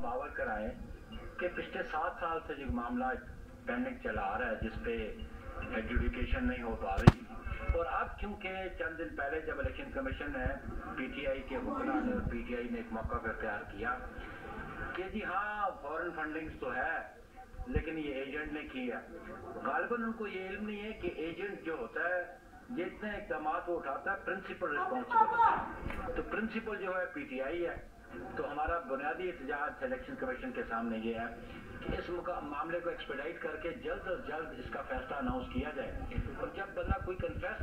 बावर कराएं कि पिछले 7 साल से जो मामला पेंडिंग चला आ रहा है, जिसपे एडजुडिकेशन नहीं हो पा रही, और अब क्योंकि चंद दिन पहले जब इलेक्शन कमीशन ने पीटीआई के हुक्मरान और पीटीआई ने एक मौका पर तैयार किया कि जी हाँ फॉरेन फंडिंग तो है लेकिन ये एजेंट ने किया, गालिबन उनको ये इल्म नहीं है कि एजेंट जो होता है जितने इकदाम वो उठाता है प्रिंसिपल रिस्पॉन्सिबल होता है। तो प्रिंसिपल जो है पीटीआई है। तो हमारा बुनियादी एहतजाज इलेक्शन कमीशन के सामने ये है कि इस मामले को एक्सपेडाइट करके जल्द अज जल्द इसका फैसला अनाउंस किया जाए, और जब बंदा कोई कन्फेस